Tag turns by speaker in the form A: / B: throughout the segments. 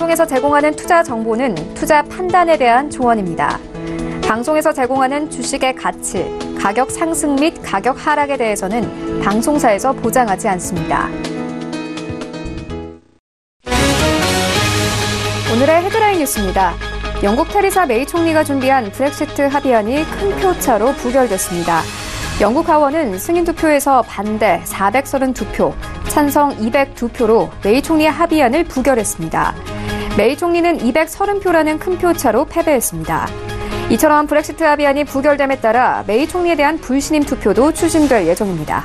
A: 방송에서 제공하는 투자 정보는 투자 판단에 대한 조언입니다. 방송에서 제공하는 주식의 가치, 가격 상승 및 가격 하락에 대해서는 방송사에서 보장하지 않습니다. 오늘의 헤드라인 뉴스입니다. 영국 테리사 메이 총리가 준비한 브렉시트 합의안이 큰 표차로 부결됐습니다. 영국 하원은 승인 투표에서 반대 432표, 찬성 202표로 메이 총리의 합의안을 부결했습니다. 메이 총리는 230표라는 큰 표차로 패배했습니다. 이처럼 브렉시트 합의안이 부결됨에 따라 메이 총리에 대한 불신임 투표도 추진될 예정입니다.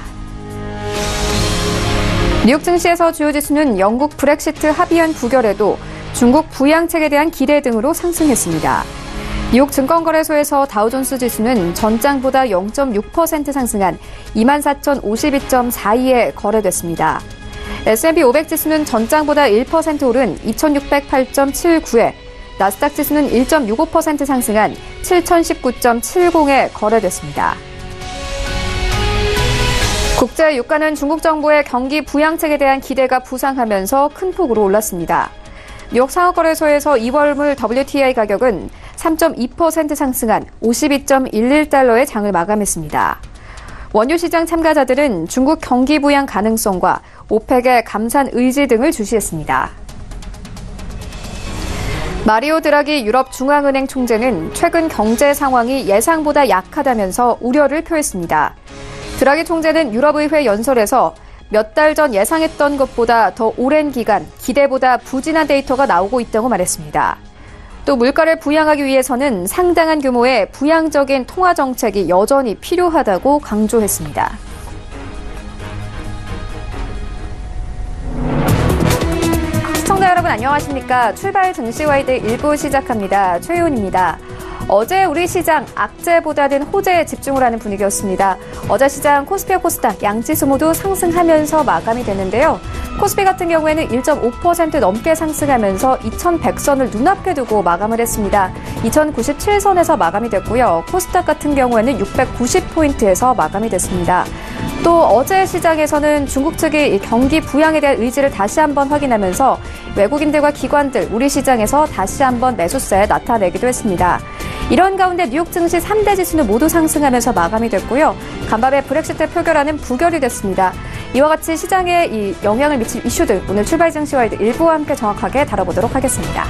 A: 뉴욕 증시에서 주요 지수는 영국 브렉시트 합의안 부결에도 중국 부양책에 대한 기대 등으로 상승했습니다. 뉴욕 증권거래소에서 다우존스 지수는 전장보다 0.6% 상승한 24,052.42에 거래됐습니다. S&P 500 지수는 전장보다 1% 오른 2,608.79에, 나스닥 지수는 1.65% 상승한 7,019.70에 거래됐습니다. 국제 유가는 중국 정부의 경기 부양책에 대한 기대가 부상하면서 큰 폭으로 올랐습니다. 뉴욕 상업거래소에서 2월물 WTI 가격은 3.2% 상승한 52.11달러의 장을 마감했습니다. 원유 시장 참가자들은 중국 경기 부양 가능성과 오펙의 감산 의지 등을 주시했습니다. 마리오 드라기 유럽 중앙은행 총재는 최근 경제 상황이 예상보다 약하다면서 우려를 표했습니다. 드라기 총재는 유럽의회 연설에서 몇 달 전 예상했던 것보다 더 오랜 기간 기대보다 부진한 데이터가 나오고 있다고 말했습니다. 또 물가를 부양하기 위해서는 상당한 규모의 부양적인 통화 정책이 여전히 필요하다고 강조했습니다. 시청자 여러분 안녕하십니까? 출발 증시와이드 1부 시작합니다. 최희훈입니다. 어제 우리 시장 악재보다는 호재에 집중을 하는 분위기였습니다. 어제 시장 코스피와 코스닥 양지수 모두 상승하면서 마감이 됐는데요. 코스피 같은 경우에는 1.5% 넘게 상승하면서 2100선을 눈앞에 두고 마감을 했습니다. 2097선에서 마감이 됐고요. 코스닥 같은 경우에는 690포인트에서 마감이 됐습니다. 또 어제 시장에서는 중국 측이 경기 부양에 대한 의지를 다시 한번 확인하면서 외국인들과 기관들, 우리 시장에서 다시 한번 매수세에 나타내기도 했습니다. 이런 가운데 뉴욕 증시 3대 지수는 모두 상승하면서 마감이 됐고요. 간밤에 브렉시트 표결안은 부결이 됐습니다. 이와 같이 시장에 이 영향을 미칠 이슈들 오늘 출발 증시와이드 1부와 함께 정확하게 다뤄보도록 하겠습니다.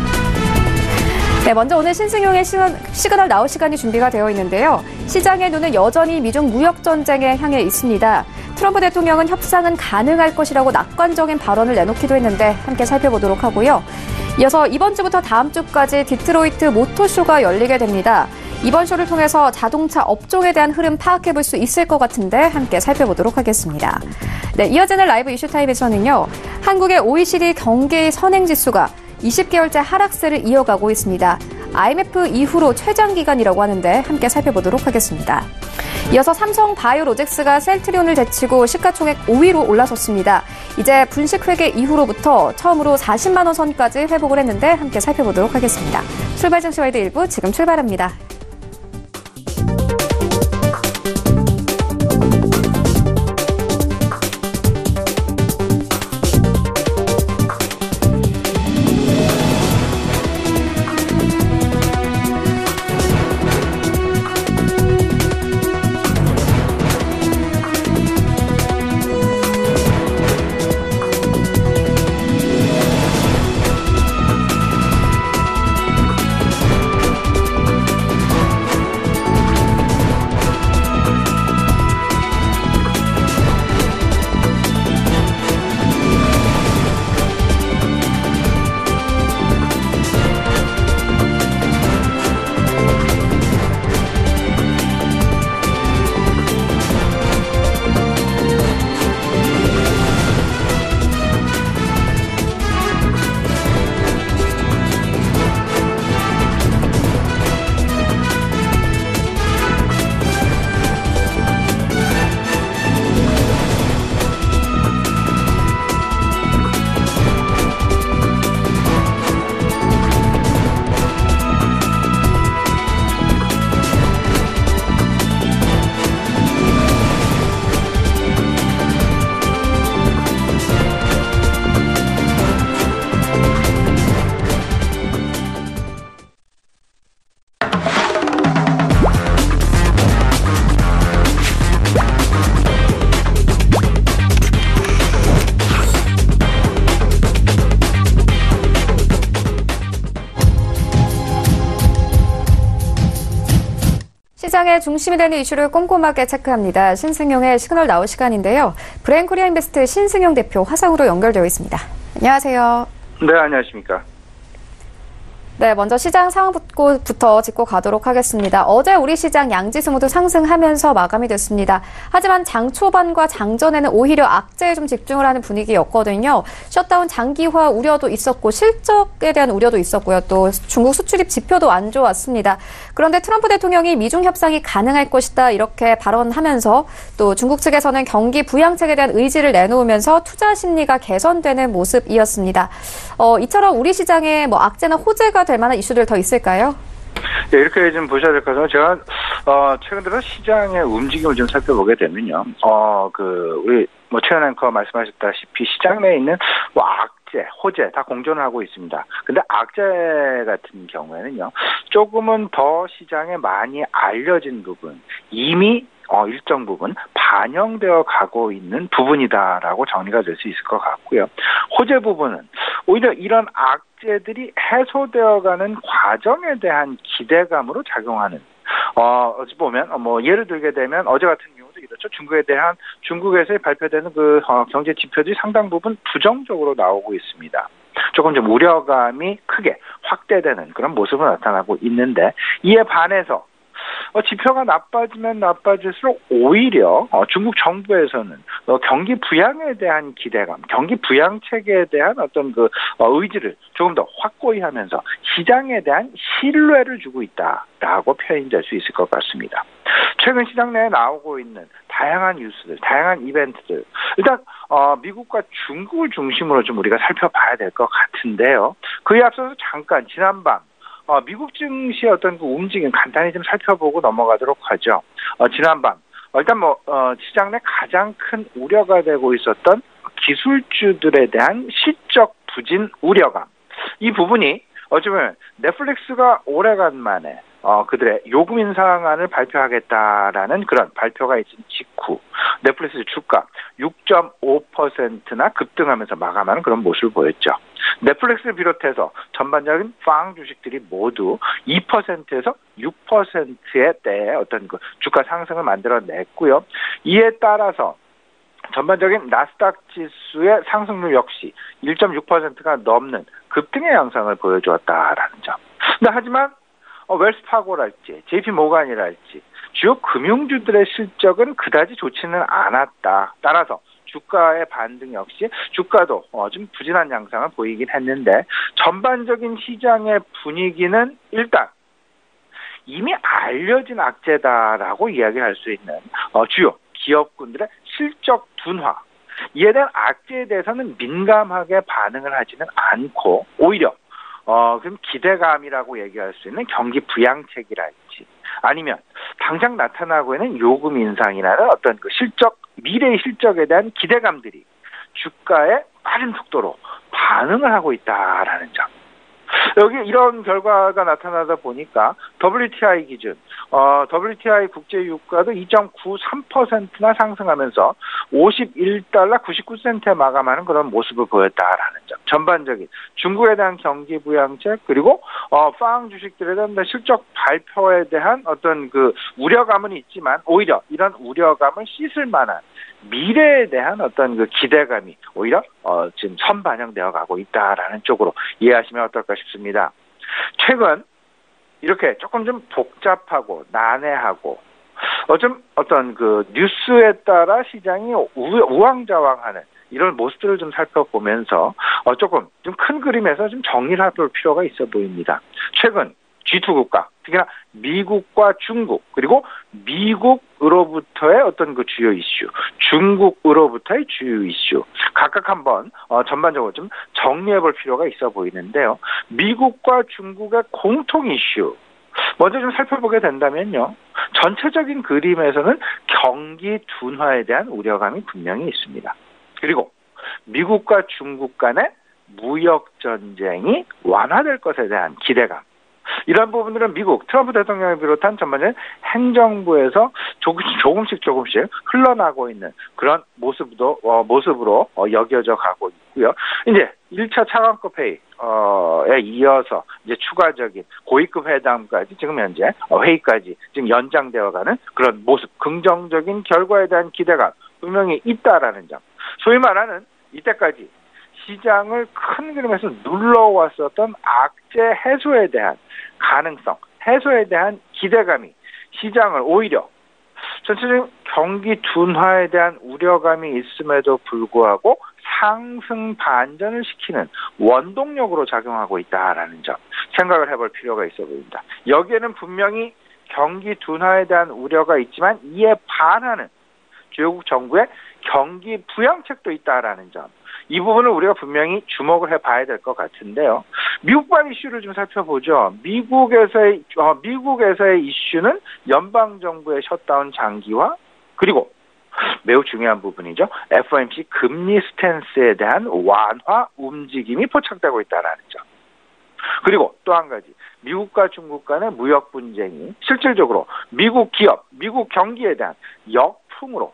A: 네, 먼저 오늘 신승용의 시그널 나올 시간이 준비가 되어 있는데요. 시장의 눈은 여전히 미중 무역 전쟁에 향해 있습니다. 트럼프 대통령은 협상은 가능할 것이라고 낙관적인 발언을 내놓기도 했는데 함께 살펴보도록 하고요. 이어서 이번 주부터 다음 주까지 디트로이트 모터쇼가 열리게 됩니다. 이번 쇼를 통해서 자동차 업종에 대한 흐름 파악해볼 수 있을 것 같은데 함께 살펴보도록 하겠습니다. 네, 이어지는 라이브 이슈타임에서는요. 한국의 OECD 경기 선행지수가 20개월째 하락세를 이어가고 있습니다. IMF 이후로 최장기간이라고 하는데 함께 살펴보도록 하겠습니다. 이어서 삼성바이오로직스가 셀트리온을 제치고 시가총액 5위로 올라섰습니다. 이제 분식회계 이후로부터 처음으로 40만 원 선까지 회복을 했는데 함께 살펴보도록 하겠습니다. 출발 증시와이드 1부 지금 출발합니다. 시장의 중심이 되는 이슈를 꼼꼼하게 체크합니다. 신승용의 시그널 나올 시간인데요. 브레인코리아 인베스트 신승용 대표 화상으로 연결되어 있습니다. 안녕하세요.
B: 네, 안녕하십니까.
A: 네, 먼저 시장 상황부터 짚고 가도록 하겠습니다. 어제 우리 시장 양지수 모두 상승하면서 마감이 됐습니다. 하지만 장 초반과 장전에는 오히려 악재에 좀 집중을 하는 분위기였거든요. 셧다운 장기화 우려도 있었고 실적에 대한 우려도 있었고요. 또 중국 수출입 지표도 안 좋았습니다. 그런데 트럼프 대통령이 미중 협상이 가능할 것이다 이렇게 발언하면서 또 중국 측에서는 경기 부양책에 대한 의지를 내놓으면서 투자 심리가 개선되는 모습이었습니다. 이처럼 우리 시장에 악재나 호재가 될 만한 이슈들 더 있을까요?
B: 네, 이렇게 좀 보셔야 될 것 같아요. 제가 최근 들어 시장의 움직임을 좀 살펴보게 되면요. 우리 최현 앵커 말씀하셨다시피 시장 내에 있는 악재, 호재 다 공존을 하고 있습니다. 근데 악재 같은 경우에는요. 조금은 더 시장에 많이 알려진 부분, 이미 일정 부분 반영되어 가고 있는 부분이다라고 정리가 될 수 있을 것 같고요. 호재 부분은 오히려 이런 악재들이 해소되어가는 과정에 대한 기대감으로 작용하는. 어찌 보면 예를 들게 되면 어제 같은 경우도 이렇죠. 중국에서 발표되는 경제 지표들이 상당 부분 부정적으로 나오고 있습니다. 조금 좀 우려감이 크게 확대되는 그런 모습을 나타나고 있는데 이에 반해서 지표가 나빠지면 나빠질수록 오히려 중국 정부에서는 경기 부양에 대한 기대감, 경기 부양책에 대한 어떤 의지를 조금 더 확고히 하면서 시장에 대한 신뢰를 주고 있다라고 표현될 수 있을 것 같습니다. 최근 시장 내에 나오고 있는 다양한 뉴스들, 다양한 이벤트들, 일단 미국과 중국을 중심으로 좀 우리가 살펴봐야 될 것 같은데요. 그에 앞서서 잠깐 지난밤 미국 증시의 어떤 움직임 간단히 좀 살펴보고 넘어가도록 하죠. 지난밤 일단 시장 내 가장 큰 우려가 되고 있었던 기술주들에 대한 시적 부진 우려감. 이 부분이 어쩌면 넷플릭스가 오래간 만에 그들의 요금 인상안을 발표하겠다라는 그런 발표가 있은 직후 넷플릭스 주가 6.5%나 급등하면서 마감하는 그런 모습을 보였죠. 넷플릭스를 비롯해서 전반적인 팡 주식들이 모두 2%에서 6%의 때의 어떤 주가 상승을 만들어냈고요. 이에 따라서 전반적인 나스닥 지수의 상승률 역시 1.6%가 넘는 급등의 양상을 보여주었다라는 점. 근데 하지만 웰스파고랄지 JP 모간이랄지 주요 금융주들의 실적은 그다지 좋지는 않았다. 따라서 주가의 반등 역시 주가도 좀 부진한 양상을 보이긴 했는데 전반적인 시장의 분위기는 일단 이미 알려진 악재다라고 이야기할 수 있는 주요 기업군들의 실적 둔화, 이에 대한 악재에 대해서는 민감하게 반응을 하지는 않고 오히려 그럼 기대감이라고 얘기할 수 있는 경기 부양책이랄지 아니면 당장 나타나고 있는 요금 인상이라는 어떤 미래의 실적에 대한 기대감들이 주가에 빠른 속도로 반응을 하고 있다라는 점. 여기 이런 결과가 나타나다 보니까 WTI 기준, WTI 국제 유가도 2.93%나 상승하면서 51달러 99센트에 마감하는 그런 모습을 보였다라는 점. 전반적인 중국에 대한 경기 부양책 그리고 팡 주식들에 대한 실적 발표에 대한 어떤 우려감은 있지만 오히려 이런 우려감을 씻을 만한 미래에 대한 어떤 기대감이 오히려 지금 선반영되어 가고 있다라는 쪽으로 이해하시면 어떨까 싶습니다. 최근 이렇게 조금 좀 복잡하고 난해하고 어떤 뉴스에 따라 시장이 우왕좌왕하는 이런 모습들을 좀 살펴보면서 조금 좀 큰 그림에서 좀 정리를 해볼 필요가 있어 보입니다. 최근 G2 국가, 특히나 미국과 중국, 그리고 미국으로부터의 어떤 주요 이슈, 중국으로부터의 주요 이슈, 각각 한번 전반적으로 좀 정리해 볼 필요가 있어 보이는데요. 미국과 중국의 공통 이슈, 먼저 좀 살펴보게 된다면요. 전체적인 그림에서는 경기 둔화에 대한 우려감이 분명히 있습니다. 그리고 미국과 중국 간의 무역 전쟁이 완화될 것에 대한 기대감, 이런 부분들은 미국 트럼프 대통령을 비롯한 전반적인 행정부에서 조금씩 흘러나고 있는 그런 모습으로 여겨져 가고 있고요. 이제 1차 차관급 회의에 이어서 이제 추가적인 고위급 회담까지 지금 현재 회의까지 지금 연장되어가는 그런 모습, 긍정적인 결과에 대한 기대가 분명히 있다라는 점. 소위 말하는 이때까지 시장을 큰 그림에서 눌러왔었던 악재 해소에 대한 가능성, 해소에 대한 기대감이 시장을 오히려 전체적인 경기 둔화에 대한 우려감이 있음에도 불구하고 상승 반전을 시키는 원동력으로 작용하고 있다라는 점 생각을 해볼 필요가 있어 보입니다. 여기에는 분명히 경기 둔화에 대한 우려가 있지만 이에 반하는 주요국 정부의 경기 부양책도 있다라는 점. 이 부분을 우리가 분명히 주목을 해봐야 될 것 같은데요. 미국발 이슈를 좀 살펴보죠. 미국에서의 이슈는 연방정부의 셧다운 장기화 그리고 매우 중요한 부분이죠. FOMC 금리 스탠스에 대한 완화 움직임이 포착되고 있다는 점. 그리고 또 한 가지, 미국과 중국 간의 무역 분쟁이 실질적으로 미국 기업, 미국 경기에 대한 역풍으로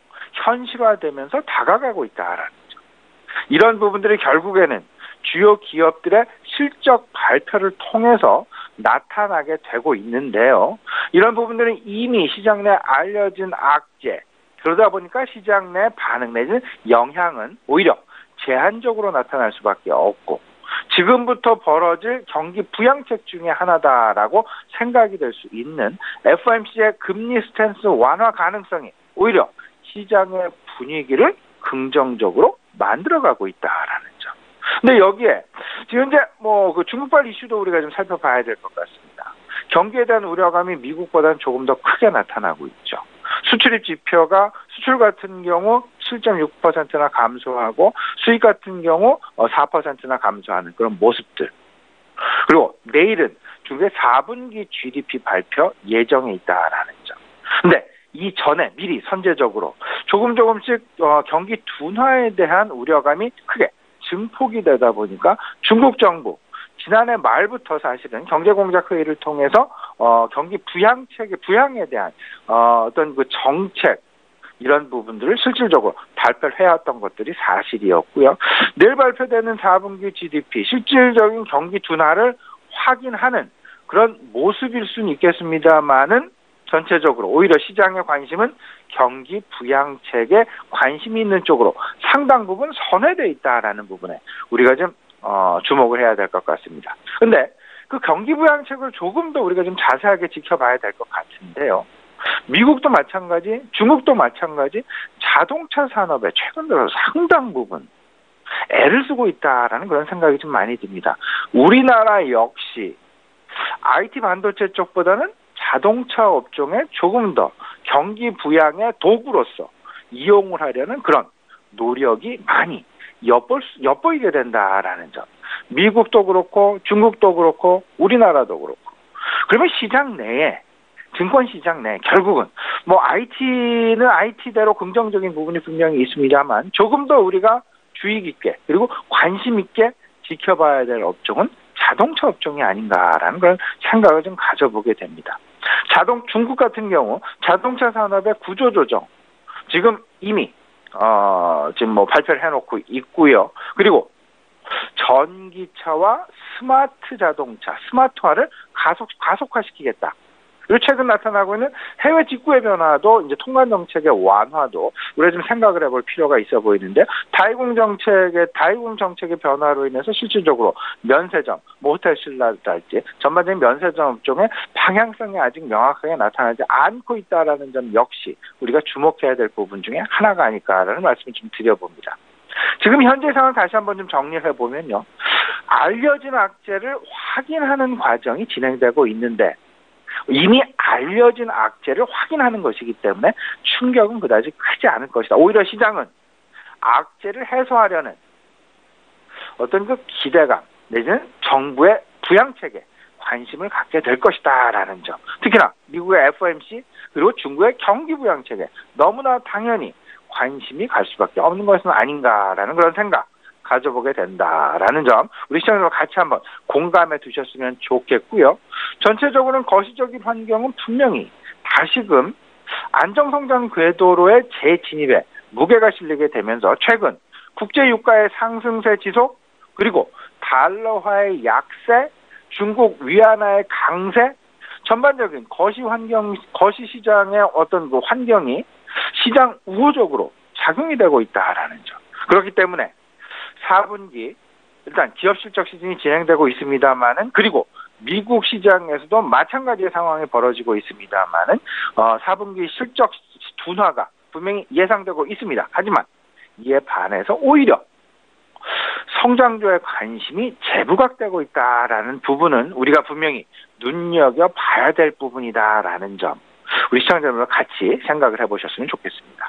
B: 현실화되면서 다가가고 있다라는 점. 이런 부분들이 결국에는 주요 기업들의 실적 발표를 통해서 나타나게 되고 있는데요. 이런 부분들은 이미 시장 내 알려진 악재, 그러다 보니까 시장 내 반응 내지는 영향은 오히려 제한적으로 나타날 수밖에 없고 지금부터 벌어질 경기 부양책 중에 하나다라고 생각이 될 수 있는 FOMC의 금리 스탠스 완화 가능성이 오히려 시장의 분위기를 긍정적으로 만들어가고 있다라는 점. 근데 여기에 지금 이제 그 중국발 이슈도 우리가 좀 살펴봐야 될 것 같습니다. 경기에 대한 우려감이 미국보다는 조금 더 크게 나타나고 있죠. 수출입 지표가 수출 같은 경우 7.6%나 감소하고 수입 같은 경우 4%나 감소하는 그런 모습들. 그리고 내일은 중국의 4분기 GDP 발표 예정에 있다라는 점. 근데 이 전에 미리 선제적으로 조금씩 경기 둔화에 대한 우려감이 크게 증폭이 되다 보니까 중국 정부 지난해 말부터 사실은 경제공작 회의를 통해서 경기 부양에 대한 어떤 그 정책 이런 부분들을 실질적으로 발표를 해왔던 것들이 사실이었고요. 내일 발표되는 4분기 GDP 실질적인 경기 둔화를 확인하는 그런 모습일 수는 있겠습니다만은 전체적으로 오히려 시장의 관심은 경기 부양책에 관심이 있는 쪽으로 상당 부분 선회되어 있다라는 부분에 우리가 좀 주목을 해야 될 것 같습니다. 근데 그 경기 부양책을 조금 더 우리가 좀 자세하게 지켜봐야 될 것 같은데요. 미국도 마찬가지, 중국도 마찬가지 자동차 산업에 최근 들어 상당 부분 애를 쓰고 있다라는 그런 생각이 좀 많이 듭니다. 우리나라 역시 IT 반도체 쪽보다는 자동차 업종에 조금 더 경기 부양의 도구로서 이용을 하려는 그런 노력이 많이 엿보이게 된다라는 점. 미국도 그렇고 중국도 그렇고 우리나라도 그렇고. 그러면 시장 내에 증권 시장 내 결국은 IT는 IT대로 긍정적인 부분이 분명히 있습니다만 조금 더 우리가 주의 깊게 그리고 관심 있게 지켜봐야 될 업종은 자동차 업종이 아닌가라는 그런 생각을 좀 가져보게 됩니다. 중국 같은 경우 자동차 산업의 구조조정 지금 이미 지금 발표를 해놓고 있고요. 그리고 전기차와 스마트 자동차, 스마트화를 가속화시키겠다. 그리고 최근 나타나고 있는 해외 직구의 변화도 이제 통관 정책의 완화도 우리가 좀 생각을 해볼 필요가 있어 보이는데 다이공 정책의 변화로 인해서 실질적으로 면세점, 호텔 신라랄지 전반적인 면세점 업종의 방향성이 아직 명확하게 나타나지 않고 있다라는 점 역시 우리가 주목해야 될 부분 중에 하나가 아닐까라는 말씀을 좀 드려봅니다. 지금 현재 상황을 다시 한번 좀 정리를 해보면요. 알려진 악재를 확인하는 과정이 진행되고 있는데 이미 알려진 악재를 확인하는 것이기 때문에 충격은 그다지 크지 않을 것이다. 오히려 시장은 악재를 해소하려는 어떤 그 기대감 내지는 정부의 부양책에 관심을 갖게 될 것이다라는 점. 특히나 미국의 FOMC 그리고 중국의 경기 부양책에 너무나 당연히 관심이 갈 수밖에 없는 것은 아닌가라는 그런 생각 가져보게 된다라는 점 우리 시청자들 같이 한번 공감해 두셨으면 좋겠고요. 전체적으로는 거시적인 환경은 분명히 다시금 안정성장 궤도로의 재진입에 무게가 실리게 되면서 최근 국제유가의 상승세 지속 그리고 달러화의 약세, 중국 위안화의 강세, 전반적인 거시 시장의 어떤 그 환경이 시장 우호적으로 작용이 되고 있다라는 점. 그렇기 때문에 4분기 일단 기업 실적 시즌이 진행되고 있습니다만은 그리고 미국 시장에서도 마찬가지의 상황이 벌어지고 있습니다만은 4분기 실적 둔화가 분명히 예상되고 있습니다. 하지만 이에 반해서 오히려 성장주의 관심이 재부각되고 있다라는 부분은 우리가 분명히 눈여겨봐야 될 부분이다라는 점 우리 시청자분들과 같이 생각을 해보셨으면 좋겠습니다.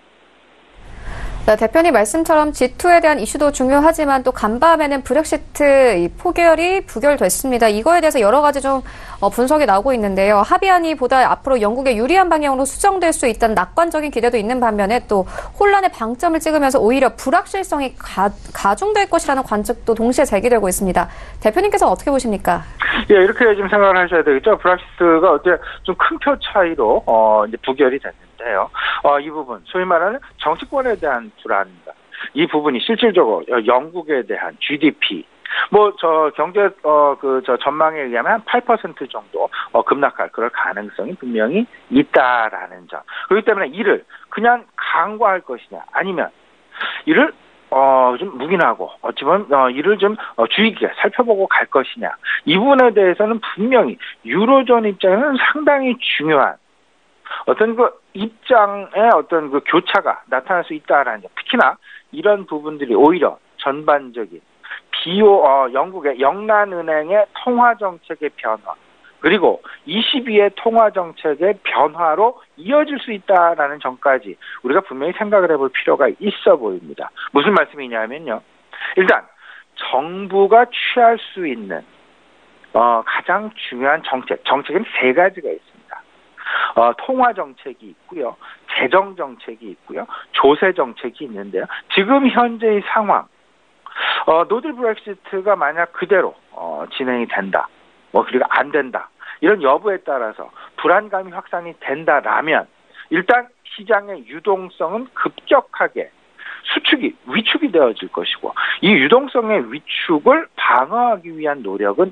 A: 네, 대표님 말씀처럼 G2에 대한 이슈도 중요하지만 또 간밤에는 브렉시트 포결이 부결됐습니다. 이거에 대해서 여러 가지 좀 분석이 나오고 있는데요. 합의안이 보다 앞으로 영국에 유리한 방향으로 수정될 수 있다는 낙관적인 기대도 있는 반면에 또 혼란의 방점을 찍으면서 오히려 불확실성이 가중될 것이라는 관측도 동시에 제기되고 있습니다. 대표님께서는 어떻게 보십니까?
B: 예, 이렇게 좀 생각을 하셔야 되겠죠. 브렉시트가 어째 좀 큰 표 차이로 이제 부결이 됐는데요. 이 부분 소위 말하는 정치권에 대한 불안감, 이 부분이 실질적으로 영국에 대한 GDP 경제 전망에 의하면 한 8% 정도 급락할 그럴 가능성이 분명히 있다라는 점. 그렇기 때문에 이를 그냥 강구할 것이냐 아니면 이를 좀 묵인하고 어찌 보면 이를 좀 주의 깊게 살펴보고 갈 것이냐 이 부분에 대해서는 분명히 유로존 입장에는 상당히 중요한 어떤 그 입장의 어떤 그 교차가 나타날 수 있다라는 점. 특히나 이런 부분들이 오히려 전반적인 영국의 영란은행의 통화 정책의 변화 그리고 22의 통화 정책의 변화로 이어질 수 있다라는 점까지 우리가 분명히 생각을 해볼 필요가 있어 보입니다. 무슨 말씀이냐면요. 일단 정부가 취할 수 있는 가장 중요한 정책은 세 가지가 있습니다. 통화 정책이 있고요. 재정 정책이 있고요. 조세 정책이 있는데요. 지금 현재의 상황 노딜 브렉시트가 만약 그대로 진행이 된다. 그리고 안 된다. 이런 여부에 따라서 불안감이 확산이 된다라면 일단 시장의 유동성은 급격하게 위축이 되어질 것이고 이 유동성의 위축을 방어하기 위한 노력은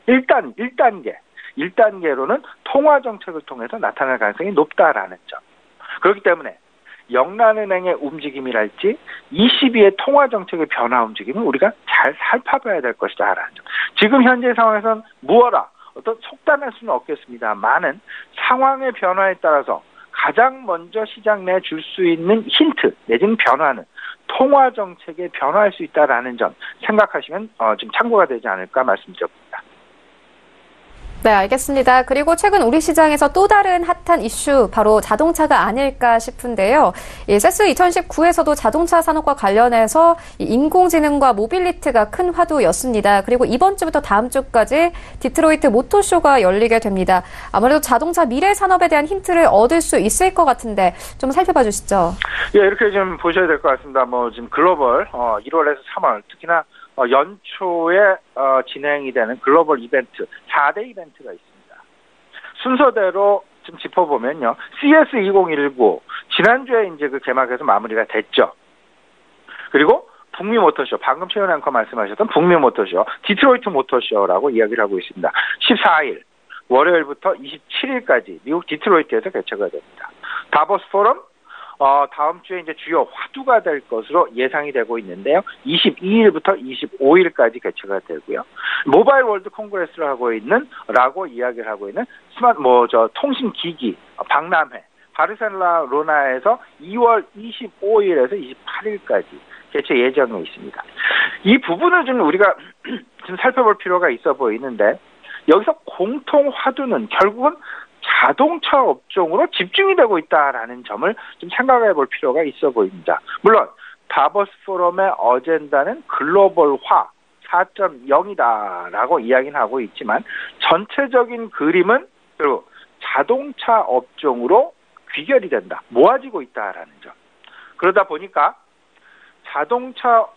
B: 1단계로는 통화 정책을 통해서 나타날 가능성이 높다라는 점. 그렇기 때문에 영란은행의 움직임이랄지 22의 통화 정책의 변화 움직임을 우리가 잘 살펴봐야 될 것이다라는 점. 지금 현재 상황에서는 어떤 속단할 수는 없겠습니다만은 상황의 변화에 따라서 가장 먼저 시장 내에 줄 수 있는 힌트 내지는 변화는 통화 정책에 변화할 수 있다라는 점 생각하시면 좀 참고가 되지 않을까 말씀드립니다.
A: 네, 알겠습니다. 그리고 최근 우리 시장에서 또 다른 핫한 이슈 바로 자동차가 아닐까 싶은데요. 세스 2019에서도 자동차 산업과 관련해서 인공지능과 모빌리티가 큰 화두였습니다. 그리고 이번 주부터 다음 주까지 디트로이트 모터쇼가 열리게 됩니다. 아무래도 자동차 미래 산업에 대한 힌트를 얻을 수 있을 것 같은데 좀 살펴봐 주시죠. 예,
B: 이렇게 좀 보셔야 될 것 같습니다. 지금 글로벌 1월에서 3월 특히나 연초에 진행이 되는 글로벌 이벤트 4대 이벤트가 있습니다. 순서대로 좀 짚어보면요. CS 2019 지난주에 이제 그 개막해서 마무리가 됐죠. 그리고 북미 모터쇼 방금 최현 앵커 말씀하셨던 북미 모터쇼 디트로이트 모터쇼라고 이야기를 하고 있습니다. 14일 월요일부터 27일까지 미국 디트로이트에서 개최가 됩니다. 다보스 포럼 다음 주에 이제 주요 화두가 될 것으로 예상이 되고 있는데요. 22일부터 25일까지 개최가 되고요. 모바일 월드 콩그레스라고 이야기를 하고 있는 통신기기 박람회 바르셀로나에서 2월 25일에서 28일까지 개최 예정에 있습니다. 이 부분을 좀 우리가 좀 살펴볼 필요가 있어 보이는데 여기서 공통 화두는 결국은 자동차 업종으로 집중이 되고 있다라는 점을 좀 생각해 볼 필요가 있어 보입니다. 물론 다보스 포럼의 어젠다는 글로벌화 4.0이다라고 이야기는 하고 있지만 전체적인 그림은 결국 자동차 업종으로 귀결이 된다. 모아지고 있다라는 점. 그러다 보니까 자동차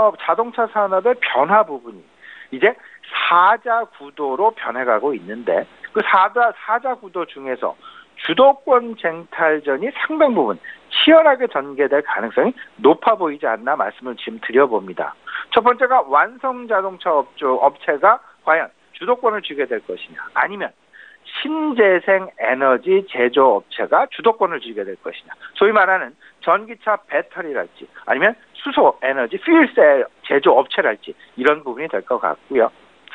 B: 산업의 변화 부분이 이제 사자 구도로 변해가고 있는데 그 사자 구도 중에서 주도권 쟁탈전이 상당 부분 치열하게 전개될 가능성이 높아 보이지 않나 말씀을 지금 드려봅니다. 첫 번째가 완성 자동차 업체가 과연 주도권을 쥐게 될 것이냐, 아니면 신재생 에너지 제조업체가 주도권을 쥐게 될 것이냐, 소위 말하는 전기차 배터리랄지 아니면 수소 에너지 퓨일셀 제조업체랄지 이런 부분이 될 것 같고요.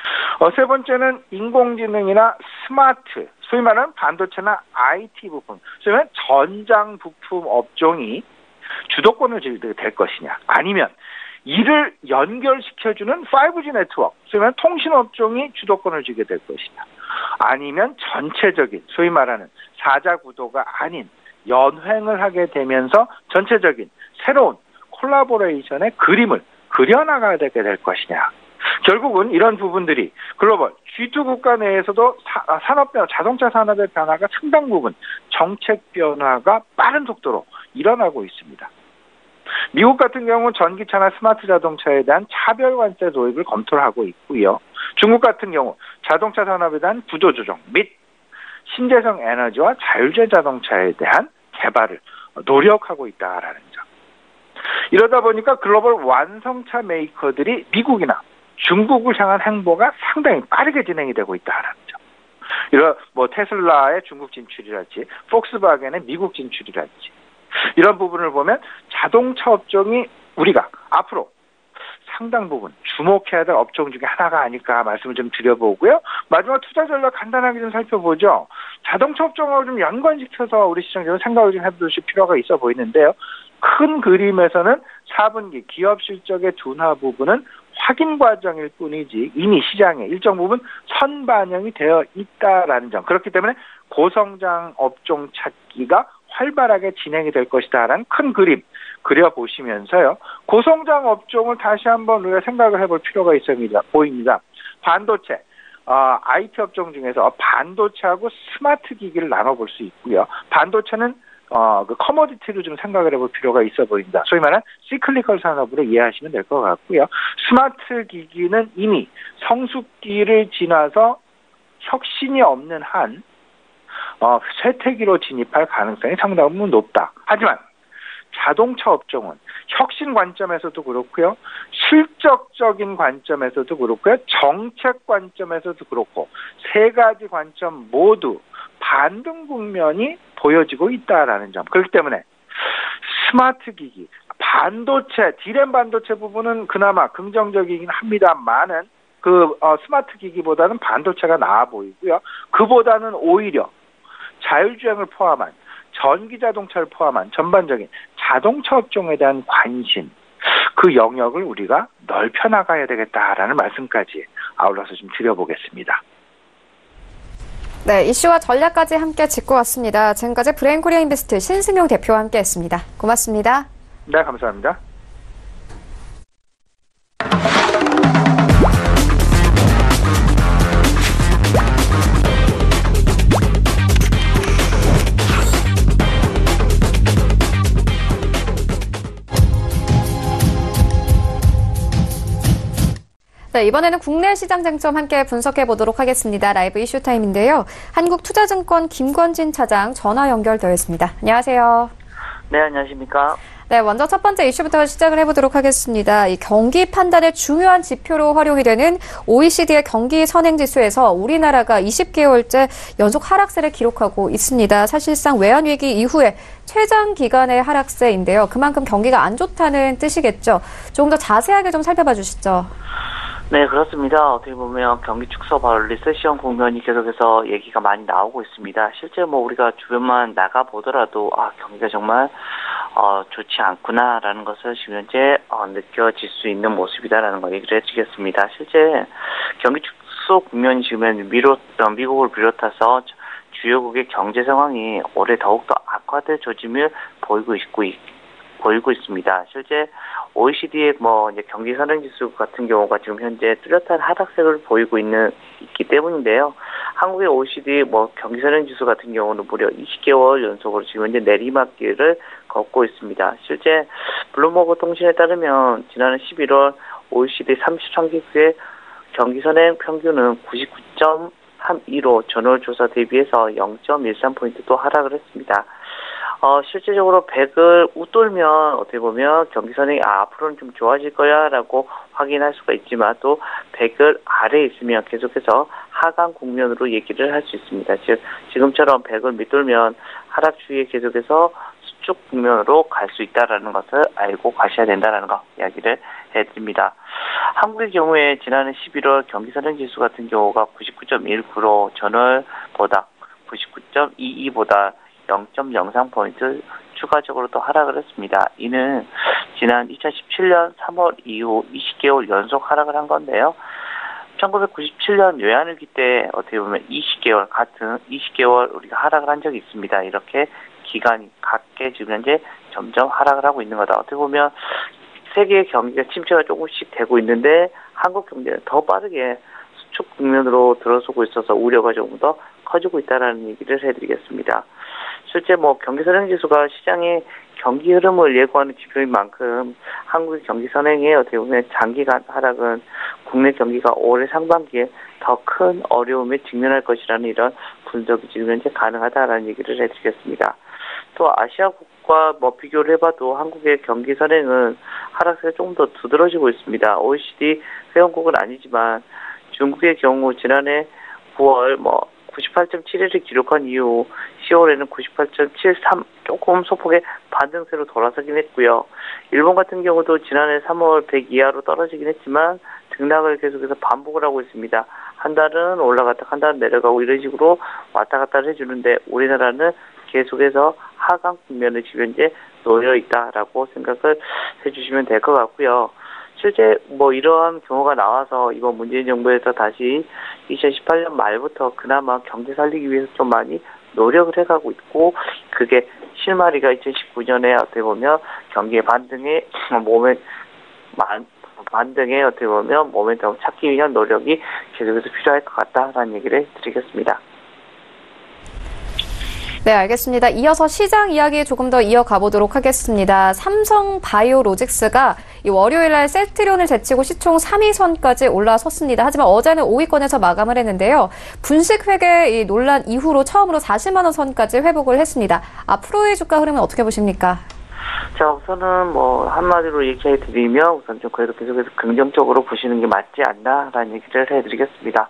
B: 세 번째는 인공지능이나 스마트, 소위 말하는 반도체나 IT 부품, 소위 말하는 전장 부품 업종이 주도권을 쥐게 될 것이냐, 아니면 이를 연결시켜주는 5G 네트워크, 소위 말하는 통신 업종이 주도권을 쥐게 될 것이냐, 아니면 전체적인 소위 말하는 사자 구도가 아닌 연횡을 하게 되면서 전체적인 새로운 콜라보레이션의 그림을 그려나가게 될 것이냐. 결국은 이런 부분들이 글로벌 G2 국가 내에서도 자동차 산업의 변화가 상당 부분 정책 변화가 빠른 속도로 일어나고 있습니다. 미국 같은 경우는 전기차나 스마트 자동차에 대한 차별 관세 도입을 검토를 하고 있고요. 중국 같은 경우 자동차 산업에 대한 구조조정 및 신재생 에너지와 자율주행 자동차에 대한 개발을 노력하고 있다라는 점. 이러다 보니까 글로벌 완성차 메이커들이 미국이나 중국을 향한 행보가 상당히 빠르게 진행이 되고 있다는 점. 이런 테슬라의 중국 진출이랄지, 폭스바겐의 미국 진출이랄지 이런 부분을 보면 자동차 업종이 우리가 앞으로 상당 부분 주목해야 될 업종 중에 하나가 아닐까 말씀을 좀 드려보고요. 마지막 투자 전략 간단하게 좀 살펴보죠. 자동차 업종하고 좀 연관시켜서 우리 시청자들 생각을 좀 해보실 필요가 있어 보이는데요. 큰 그림에서는 4분기 기업 실적의 둔화 부분은 확인 과정일 뿐이지 이미 시장에 일정 부분 선반영이 되어 있다라는 점. 그렇기 때문에 고성장 업종 찾기가 활발하게 진행이 될 것이다라는 큰 그림 그려보시면서요. 고성장 업종을 다시 한번 우리가 생각을 해볼 필요가 보입니다. 반도체, IT 업종 중에서 반도체하고 스마트 기기를 나눠볼 수 있고요. 반도체는 그 커머디티로 좀 생각을 해볼 필요가 있어 보입니다. 소위 말하는 시클리컬 산업으로 이해하시면 될 것 같고요. 스마트 기기는 이미 성숙기를 지나서 혁신이 없는 한 쇠퇴기로 진입할 가능성이 상당히 높다. 하지만 자동차 업종은 혁신 관점에서도 그렇고요. 실적적인 관점에서도 그렇고요. 정책 관점에서도 그렇고 세 가지 관점 모두 반등 국면이 보여지고 있다라는 점. 그렇기 때문에 스마트 기기, 반도체, 디램 반도체 부분은 그나마 긍정적이긴 합니다만은 스마트 기기보다는 반도체가 나아 보이고요. 그보다는 오히려 자율주행을 포함한 전기자동차를 포함한 전반적인 자동차 업종에 대한 관심, 그 영역을 우리가 넓혀나가야 되겠다라는 말씀까지 아울러서 좀 드려보겠습니다.
A: 네, 이슈와 전략까지 함께 짚고 왔습니다. 지금까지 브레인코리아 인베스트 신승용 대표와 함께했습니다. 고맙습니다.
B: 네, 감사합니다.
A: 네, 이번에는 국내 시장 쟁점 함께 분석해 보도록 하겠습니다. 라이브 이슈 타임인데요. 한국투자증권 김권진 차장 전화 연결되어 있습니다. 안녕하세요.
C: 네, 안녕하십니까.
A: 네, 먼저 첫 번째 이슈부터 시작을 해보도록 하겠습니다. 이 경기 판단의 중요한 지표로 활용이 되는 OECD의 경기 선행지수에서 우리나라가 20개월째 연속 하락세를 기록하고 있습니다. 사실상 외환위기 이후에 최장 기간의 하락세인데요. 그만큼 경기가 안 좋다는 뜻이겠죠. 조금 더 자세하게 좀 살펴봐 주시죠.
C: 네, 그렇습니다. 어떻게 보면 경기 축소 바로 리세션 국면이 계속해서 얘기가 많이 나오고 있습니다. 실제 우리가 주변만 나가 보더라도 경기가 정말 좋지 않구나라는 것을 지금 현재 느껴질 수 있는 모습이다라는 걸 얘기를 해주겠습니다. 실제 경기 축소 국면이 지금 미국을 비롯해서 주요국의 경제 상황이 올해 더욱더 악화될 조짐을 보이고 있습니다. 실제 OECD의 이제 경기 선행지수 같은 경우가 지금 현재 뚜렷한 하락세를 보이고 있기 때문인데요. 한국의 OECD 경기 선행지수 같은 경우는 무려 20개월 연속으로 지금 현재 내리막길을 걷고 있습니다. 실제 블룸버그 통신에 따르면 지난해 11월 OECD 33개국의 경기 선행 평균은 99.32로 전월 조사 대비해서 0.13포인트 또 하락을 했습니다. 실제적으로 100을 웃돌면 어떻게 보면 경기 선행이 앞으로는 좀 좋아질 거야라고 확인할 수가 있지만 또 100을 아래에 있으면 계속해서 하강 국면으로 얘기를 할 수 있습니다. 즉 지금처럼 100을 밑돌면 하락 추이에 계속해서 수축 국면으로 갈 수 있다라는 것을 알고 가셔야 된다라는 거 이야기를 해드립니다. 한국의 경우에 지난해 11월 경기 선행 지수 같은 경우가 99.19로 전월보다 99.22보다 0.03포인트 추가적으로 또 하락을 했습니다. 이는 지난 2017년 3월 이후 20개월 연속 하락을 한 건데요. 1997년 외환위기 때 어떻게 보면 20개월 우리가 하락을 한 적이 있습니다. 이렇게 기간이 같게 지금 현재 점점 하락을 하고 있는 거다. 어떻게 보면 세계 경기가 침체가 조금씩 되고 있는데 한국 경제는 더 빠르게 수축 국면으로 들어서고 있어서 우려가 조금 더 커지고 있다는 얘기를 해드리겠습니다. 실제 경기 선행 지수가 시장의 경기 흐름을 예고하는 지표인 만큼 한국의 경기 선행에 어떻게 보면 장기간 하락은 국내 경기가 올해 상반기에 더 큰 어려움에 직면할 것이라는 이런 분석이 지금 현재 가능하다라는 얘기를 해드리겠습니다. 또 아시아국과 비교를 해봐도 한국의 경기 선행은 하락세가 조금 더 두드러지고 있습니다. OECD 회원국은 아니지만 중국의 경우 지난해 9월 98.71을 기록한 이후 10월에는 98.73 조금 소폭의 반등세로 돌아서긴 했고요. 일본 같은 경우도 지난해 3월 100 이하로 떨어지긴 했지만 등락을 계속해서 반복을 하고 있습니다. 한 달은 올라갔다 한 달은 내려가고 이런 식으로 왔다 갔다 해주는데 우리나라는 계속해서 하강 국면을 지금 현재 놓여 있다라고 생각을 해주시면 될 것 같고요. 실제 이러한 경우가 나와서 이번 문재인 정부에서 다시 2018년 말부터 그나마 경제 살리기 위해서 좀 많이 노력을 해가고 있고 그게 실마리가 2019년에 어떻게 보면 경기의 반등에 어떻게 보면 모멘텀을 찾기 위한 노력이 계속해서 필요할 것 같다라는 얘기를 드리겠습니다.
A: 네, 알겠습니다. 이어서 시장 이야기 조금 더 이어가 보도록 하겠습니다. 삼성바이오로직스가 이 월요일 날 셀트리온을 제치고 시총 3위선까지 올라섰습니다. 하지만 어제는 5위권에서 마감을 했는데요. 분식 회계 논란 이후로 처음으로 40만 원 선까지 회복을 했습니다. 앞으로의 주가 흐름은 어떻게 보십니까?
C: 자, 우선은 한마디로 얘기해 드리면 우선 좀 그래도 계속해서 긍정적으로 보시는 게 맞지 않나라는 얘기를 해드리겠습니다.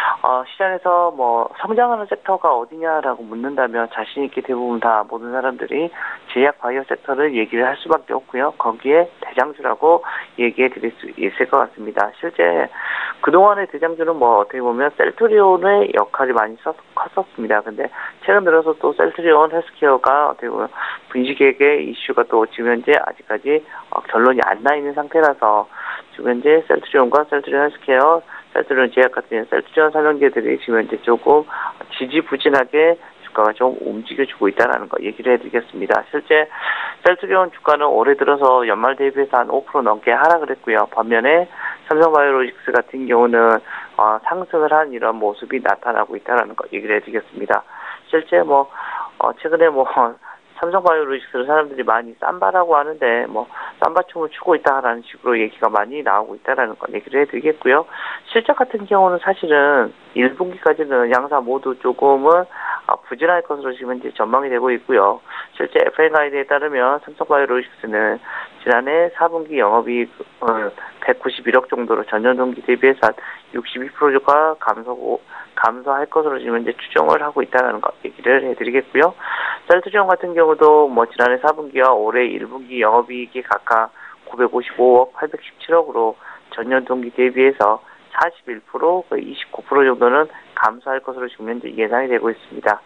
C: 시장에서 성장하는 sek터가 어디냐라고 묻는다면 자신있게 대부분 다 모든 사람들이 제약 바이오 섹터를 얘기를 할 수밖에 없고요. 거기에 대장주라고 얘기해 드릴 수 있을 것 같습니다. 실제 그동안의 대장주는 어떻게 보면 셀트리온의 역할이 많이 컸었습니다. 근데 최근 들어서 또 셀트리온 헬스케어가 어떻게 보면 분식회계 이슈가 또 지금 현재 아직까지 결론이 안 나 있는 상태라서 지금 현재 셀트리온과 셀트리온 헬스케어, 셀트리온 제약 같은 셀트리온 산업계들이 지금 현재 조금 지지부진하게 주가가 좀 움직여주고 있다는 거 얘기를 해드리겠습니다. 실제 셀트리온 주가는 올해 들어서 연말 대비해서 한 5% 넘게 하락을 했고요. 반면에 삼성바이오로직스 같은 경우는 상승을 한 이런 모습이 나타나고 있다는 거 얘기를 해드리겠습니다. 실제 최근에 삼성바이오로직스를 사람들이 많이 쌈바라고 하는데 쌈바춤을 추고 있다라는 식으로 얘기가 많이 나오고 있다라는 거 얘기를 해드리겠고요. 실적 같은 경우는 사실은 1분기까지는 양사 모두 조금은 부진할 것으로 지금 현재 전망이 되고 있고요. 실제 FA 가이드에 따르면 삼성바이오로직스는 지난해 4분기 영업이익 191억 정도로 전년 동기 대비해서 한 62%가 감소할 것으로 지금 현재 추정을 하고 있다는 거 얘기를 해드리겠고요. 셀트리온 같은 경우도 지난해 4분기와 올해 1분기 영업이익이 각각 955억, 817억으로 전년 동기 대비해서 41%, 거의 29% 정도는 감소할 것으로 지금 현재 예상이 되고 있습니다.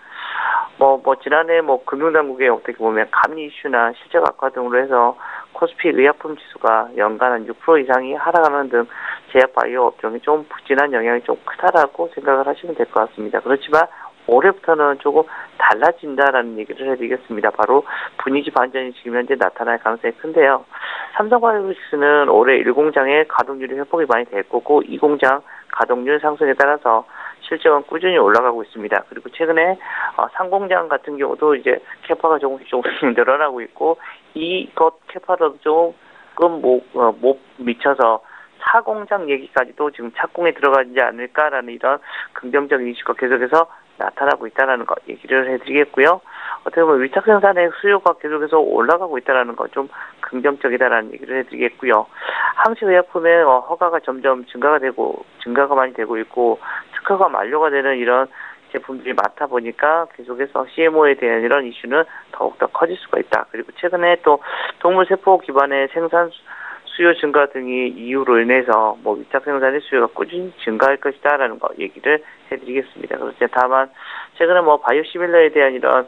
C: 지난해 금융당국의 어떻게 보면 감리 이슈나 실적 악화 등으로 해서 코스피 의약품 지수가 연간 한 6% 이상이 하락하는 등 제약 바이오 업종이 좀 부진한 영향이 좀 크다라고 생각을 하시면 될 것 같습니다. 그렇지만 올해부터는 조금 달라진다라는 얘기를 해드리겠습니다. 바로 분위기 반전이 지금 현재 나타날 가능성이 큰데요. 삼성바이오로직스는 올해 1공장의 가동률이 회복이 많이 될 거고 2공장 가동률 상승에 따라서 실적은 꾸준히 올라가고 있습니다. 그리고 최근에 3공장 같은 경우도 이제 캐파가 조금씩 늘어나고 있고 이것 캐파도 조금 못 미쳐서 4공장 얘기까지도 지금 착공에 들어가지 않을까라는 이런 긍정적인 이슈가 계속해서 나타나고 있다는 거 얘기를 해드리겠고요. 어떻게 보면 위탁 생산의 수요가 계속해서 올라가고 있다는 거 좀 긍정적이다라는 얘기를 해드리겠고요. 항시의약품의 허가가 점점 증가가 많이 되고 있고 특허가 만료가 되는 이런 제품들이 많다 보니까 계속해서 CMO에 대한 이런 이슈는 더욱더 커질 수가 있다. 그리고 최근에 또 동물 세포 기반의 생산 수요 증가 등의 이유로 인해서 위탁 생산의 수요가 꾸준히 증가할 것이다라는 거 얘기를 해드리겠습니다. 그렇지 다만 최근에 바이오시밀러에 대한 이런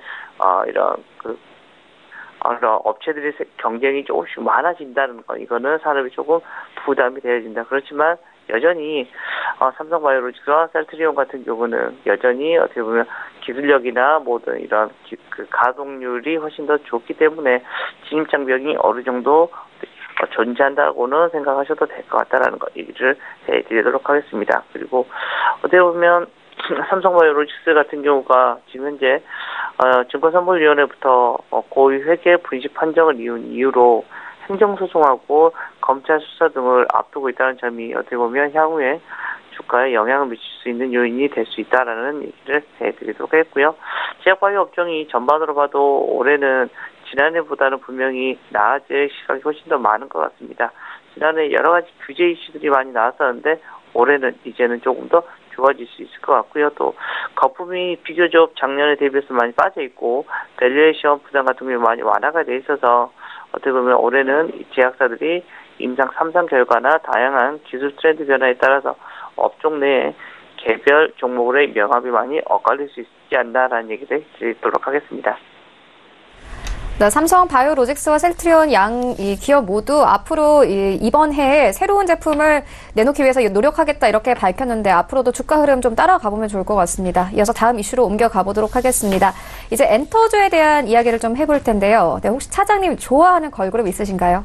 C: 업체들의 경쟁이 조금씩 많아진다는 거 이거는 산업이 조금 부담이 되어진다. 그렇지만 여전히 삼성바이오로직스와 셀트리온 같은 경우는 여전히 어떻게 보면 기술력이나 모든 이런 가동률이 훨씬 더 좋기 때문에 진입장벽이 어느 정도 존재한다고는 생각하셔도 될 것 같다라는 거 얘기를 해드리도록 하겠습니다. 그리고 어떻게 보면 삼성바이오로직스 같은 경우가 지금 현재 증권선물위원회부터 고위 회계 분식 판정을 이은 이유로 행정소송하고 검찰 수사 등을 앞두고 있다는 점이 어떻게 보면 향후에 주가에 영향을 미칠 수 있는 요인이 될 수 있다라는 얘기를 해드리도록 했고요. 제약바이오 업종이 전반으로 봐도 올해는 지난해보다는 분명히 나아질 시각이 훨씬 더 많은 것 같습니다. 지난해 여러 가지 규제 이슈들이 많이 나왔었는데 올해는 이제는 조금 더 좋아질 수 있을 것 같고요. 또 거품이 비교적 작년에 대비해서 많이 빠져 있고 밸류에이션 부담 같은 게 많이 완화가 돼 있어서 어떻게 보면 올해는 제약사들이 임상 3상 결과나 다양한 기술 트렌드 변화에 따라서 업종 내에 개별 종목으로의 명합이 많이 엇갈릴 수 있지 않나라는 얘기를 드리도록 하겠습니다.
A: 네, 삼성바이오로직스와 셀트리온 이 기업 모두 앞으로 이번 해에 새로운 제품을 내놓기 위해서 노력하겠다 이렇게 밝혔는데 앞으로도 주가 흐름 좀 따라가 보면 좋을 것 같습니다. 이어서 다음 이슈로 옮겨가 보도록 하겠습니다. 이제 엔터주에 대한 이야기를 좀 해볼 텐데요. 네, 혹시 차장님 좋아하는 걸그룹 있으신가요?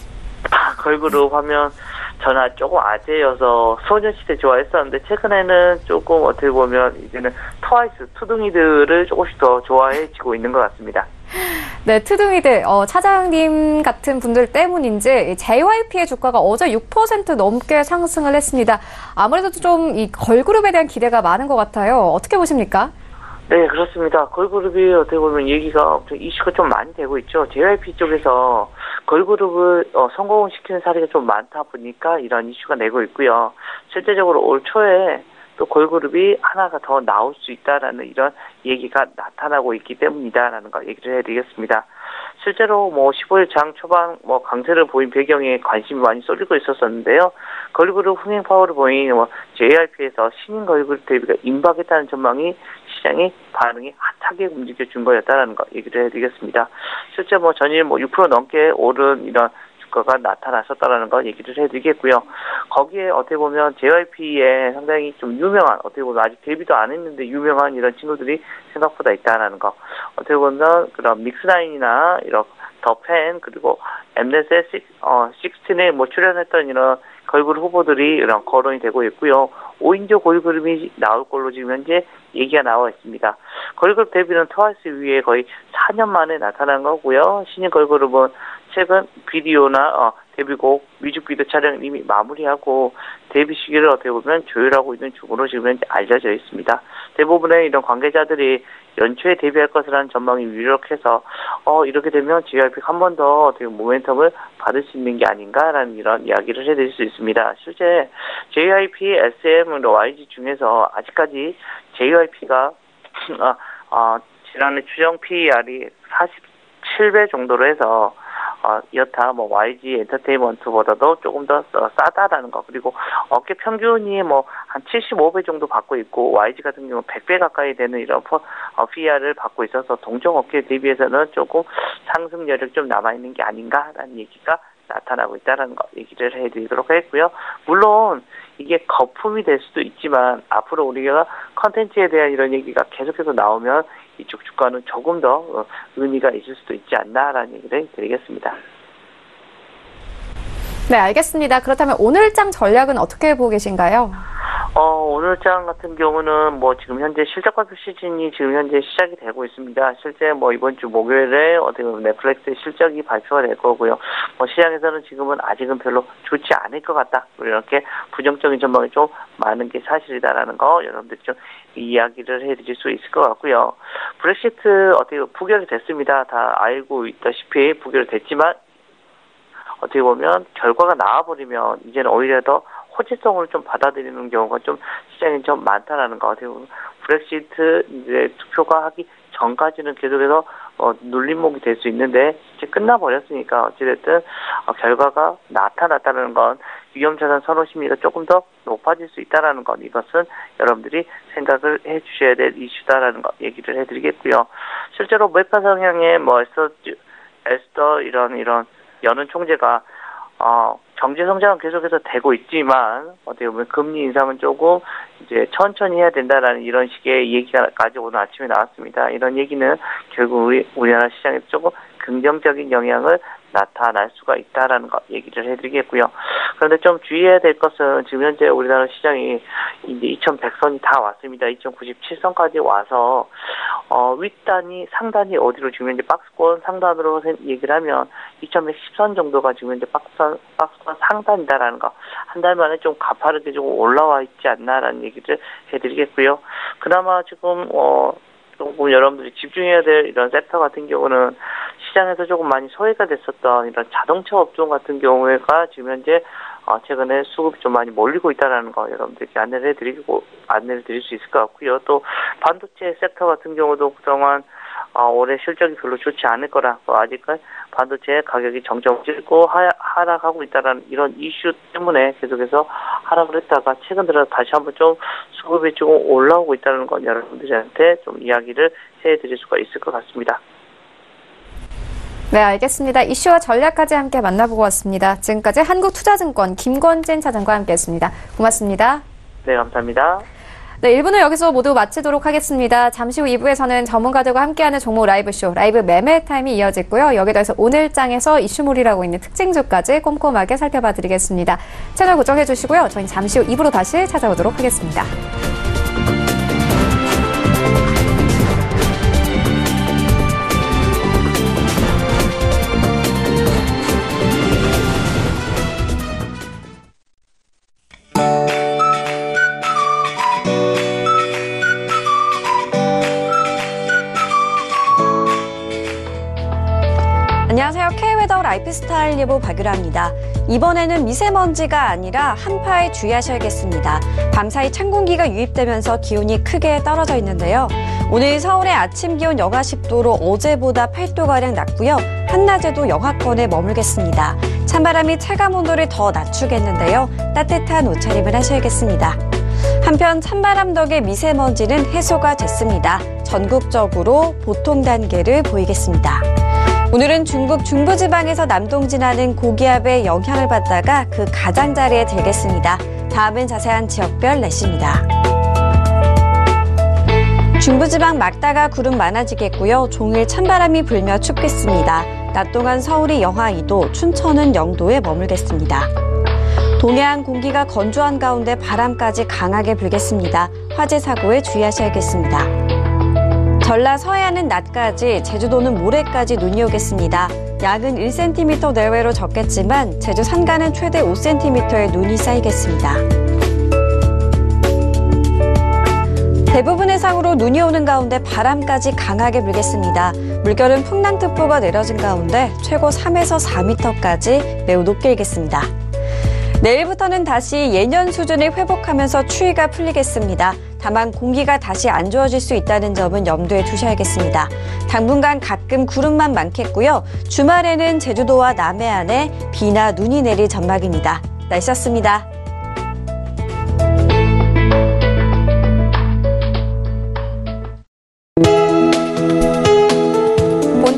C: 걸그룹 하면 저는 조금 아재여서 소녀시대 좋아했었는데 최근에는 조금 어떻게 보면 이제는 트와이스, 투둥이들을 조금씩 더 좋아해지고 있는 것 같습니다.
A: 네, 투둥이들 차장님 같은 분들 때문인지 JYP의 주가가 어제 6% 넘게 상승을 했습니다. 아무래도 좀 이 걸그룹에 대한 기대가 많은 것 같아요. 어떻게 보십니까?
C: 네, 그렇습니다. 걸그룹이 어떻게 보면 얘기가 이슈가 좀 많이 되고 있죠. JYP 쪽에서 걸그룹을 성공시키는 사례가 좀 많다 보니까 이런 이슈가 내고 있고요. 실제적으로 올 초에 또 걸그룹이 하나가 더 나올 수 있다라는 이런 얘기가 나타나고 있기 때문이다라는 거 얘기를 해드리겠습니다. 실제로 15일 장 초반 강세를 보인 배경에 관심이 많이 쏠리고 있었었는데요. 걸그룹 흥행 파워를 보인 JYP에서 신인 걸그룹 데뷔가 임박했다는 전망이 시장의 반응이 핫하게 움직여준 거였다라는 거 얘기를 해드리겠습니다. 실제 전일 6% 넘게 오른 이런 주가가 나타났었다라는 거 얘기를 해드리겠고요. 거기에 어떻게 보면 JYP에 상당히 좀 유명한 어떻게 보면 아직 데뷔도 안 했는데 유명한 이런 친구들이 생각보다 있다라는 거. 어떻게 보면 그런 믹스나인이나 이런 더 팬 그리고 엠넷의 16에 출연했던 이런 걸그룹 후보들이 이런 거론이 되고 있고요. 5인조 걸그룹이 나올 걸로 지금 현재 얘기가 나와 있습니다. 걸그룹 데뷔는 트와이스 위에 거의 4년 만에 나타난 거고요. 신인 걸그룹은 최근 비디오나 데뷔곡 뮤직비디오 촬영을 이미 마무리하고 데뷔 시기를 어떻게 보면 조율하고 있는 중으로 지금 현재 알려져 있습니다. 대부분의 이런 관계자들이 연초에 데뷔할 것이라는 전망이 유력해서 이렇게 되면 JYP가 한 번 더 어떻게 모멘텀을 받을 수 있는 게 아닌가라는 이런 이야기를 해드릴 수 있습니다. 실제 JYP, SM, YG 중에서 아직까지 JYP가 지난해 추정 PER이 47배 정도로 해서 여타 YG 엔터테인먼트보다도 조금 더 싸다라는 거. 그리고 어깨 평균이 한 75배 정도 받고 있고 YG 같은 경우는 100배 가까이 되는 이런 PER을 받고 있어서 동종 업계 대비해서는 조금 상승 여력 좀 남아있는 게 아닌가라는 얘기가 나타나고 있다는 거 얘기를 해드리도록 하겠고요. 물론 이게 거품이 될 수도 있지만 앞으로 우리가 컨텐츠에 대한 이런 얘기가 계속해서 나오면 이쪽 주가는 조금 더 의미가 있을 수도 있지 않나라는 얘기를 드리겠습니다.
A: 네, 알겠습니다. 그렇다면 오늘장 전략은 어떻게 보고 계신가요?
C: 오늘장 같은 경우는 지금 현재 실적 발표 시즌이 지금 현재 시작이 되고 있습니다. 실제 이번 주 목요일에 어떻게 보면 넷플릭스의 실적이 발표가 될 거고요. 시장에서는 지금은 아직은 별로 좋지 않을 것 같다. 이렇게 부정적인 전망이 좀 많은 게 사실이다라는 거 여러분들이 좀 이야기를 해드릴 수 있을 것 같고요. 브렉시트 어떻게 부결이 됐습니다. 다 알고 있다시피 부결이 됐지만 어떻게 보면 결과가 나와버리면 이제는 오히려 더 호재성을 좀 받아들이는 경우가 좀 시장에 좀 많다라는 거. 어떻게 보면 브렉시트 이제 투표가 하기 전까지는 계속해서 눌림목이 될 수 있는데 이제 끝나버렸으니까 어찌됐든 결과가 나타났다는 건 위험자산 선호 심리가 조금 더 높아질 수 있다라는 것, 이것은 여러분들이 생각을 해주셔야 될 이슈다라는 거 얘기를 해드리겠고요. 실제로 매파 성향의 에스더 이런 연은 총재가 경제 성장은 계속해서 되고 있지만 어떻게 보면 금리 인상은 조금 이제 천천히 해야 된다라는 이런 식의 얘기가까지 오늘 아침에 나왔습니다. 이런 얘기는 결국 우리나라 시장에 조금 긍정적인 영향을 나타날 수가 있다라는 거 얘기를 해드리겠고요. 그런데 좀 주의해야 될 것은 지금 현재 우리나라 시장이 이제 2100선이 다 왔습니다. 2097선까지 와서 윗단이 상단이 어디로 지금 현재 박스권 상단으로 얘기를 하면 2110선 정도가 지금 현재 박스권 상단이다라는 거, 한 달 만에 좀 가파르게 좀 올라와 있지 않나라는 얘기를 해드리겠고요. 그나마 지금 조금 여러분들이 집중해야 될 이런 섹터 같은 경우는 시장에서 조금 많이 소외가 됐었던 이런 자동차 업종 같은 경우가 지금 현재 최근에 수급이 좀 많이 몰리고 있다는 거 여러분들께 안내를 드릴 수 있을 것 같고요. 또 반도체 섹터 같은 경우도 그동안 올해 실적이 별로 좋지 않을 거라, 아직은 반도체 가격이 정점 찍고 하락하고 있다는 이런 이슈 때문에 계속해서 하락을 했다가 최근 들어 다시 한번 좀 수급이 조금 올라오고 있다는 건 여러분들한테 좀 이야기를 해드릴 수가 있을 것 같습니다.
A: 네, 알겠습니다. 이슈와 전략까지 함께 만나보고 왔습니다. 지금까지 한국투자증권 김권진 차장과 함께했습니다. 고맙습니다.
C: 네, 감사합니다.
A: 네, 1부는 여기서 모두 마치도록 하겠습니다. 잠시 후 2부에서는 전문가들과 함께하는 종목 라이브쇼, 라이브 매매 타임이 이어지고요. 여기에 더해서 오늘장에서 이슈몰이라고 있는 특징주까지 꼼꼼하게 살펴봐 드리겠습니다. 채널 고정해 주시고요. 저희는 잠시 후 2부로 다시 찾아오도록 하겠습니다.
D: 안녕하세요. K웨더 라이프스타일 예보 박유라입니다. 이번에는 미세먼지가 아니라 한파에 주의하셔야겠습니다. 밤사이 찬 공기가 유입되면서 기온이 크게 떨어져 있는데요. 오늘 서울의 아침 기온 영하 10도로 어제보다 8도가량 낮고요. 한낮에도 영하권에 머물겠습니다. 찬바람이 체감 온도를 더 낮추겠는데요. 따뜻한 옷차림을 하셔야겠습니다. 한편 찬바람 덕에 미세먼지는 해소가 됐습니다. 전국적으로 보통 단계를 보이겠습니다. 오늘은 중국 중부지방에서 남동진하는 고기압의 영향을 받다가 그 가장자리에 들겠습니다. 다음은 자세한 지역별 날씨입니다. 중부지방 막다가 구름 많아지겠고요. 종일 찬바람이 불며 춥겠습니다. 낮 동안 서울이 영하 2도, 춘천은 0도에 머물겠습니다. 동해안 공기가 건조한 가운데 바람까지 강하게 불겠습니다. 화재 사고에 주의하셔야겠습니다. 전라 서해안은 낮까지, 제주도는 모레까지 눈이 오겠습니다. 양은 1cm 내외로 적겠지만 제주 산간은 최대 5cm의 눈이 쌓이겠습니다. 대부분 해상으로 눈이 오는 가운데 바람까지 강하게 불겠습니다. 물결은 풍랑특보가 내려진 가운데 최고 3에서 4m까지 매우 높게 일겠습니다. 내일부터는 다시 예년 수준을 회복하면서 추위가 풀리겠습니다. 다만 공기가 다시 안 좋아질 수 있다는 점은 염두에 두셔야겠습니다. 당분간 가끔 구름만 많겠고요. 주말에는 제주도와 남해안에 비나 눈이 내릴 전망입니다. 날씨였습니다.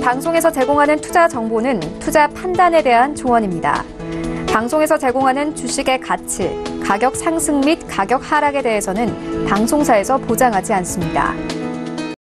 A: 방송에서 제공하는 투자 정보는 투자 판단에 대한 조언입니다. 방송에서 제공하는 주식의 가치, 가격 상승 및 가격 하락에 대해서는 방송사에서 보장하지 않습니다.